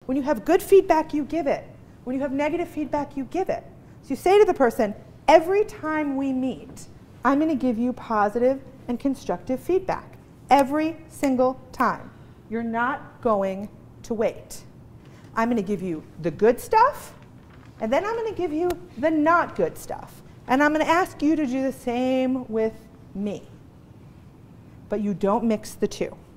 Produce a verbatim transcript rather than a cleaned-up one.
When you have good feedback, you give it. When you have negative feedback, you give it. So you say to the person, every time we meet, I'm going to give you positive and constructive feedback. Every single time. You're not going to wait. I'm going to give you the good stuff, and then I'm going to give you the not good stuff. And I'm going to ask you to do the same with me. But you don't mix the two.